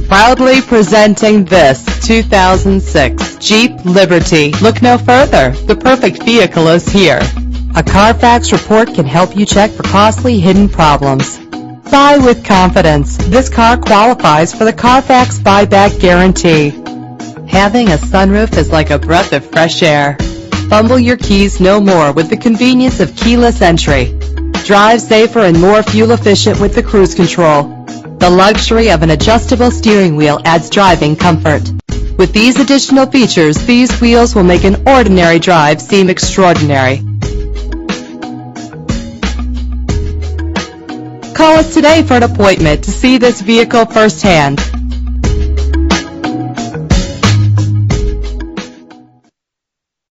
Proudly presenting this 2006 Jeep Liberty. Look no further. The perfect vehicle is here. A Carfax report can help you check for costly hidden problems. Buy with confidence. This car qualifies for the Carfax buyback guarantee. Having a sunroof is like a breath of fresh air. Fumble your keys no more with the convenience of keyless entry. Drive safer and more fuel efficient with the cruise control. The luxury of an adjustable steering wheel adds driving comfort. With these additional features, these wheels will make an ordinary drive seem extraordinary. Call us today for an appointment to see this vehicle firsthand.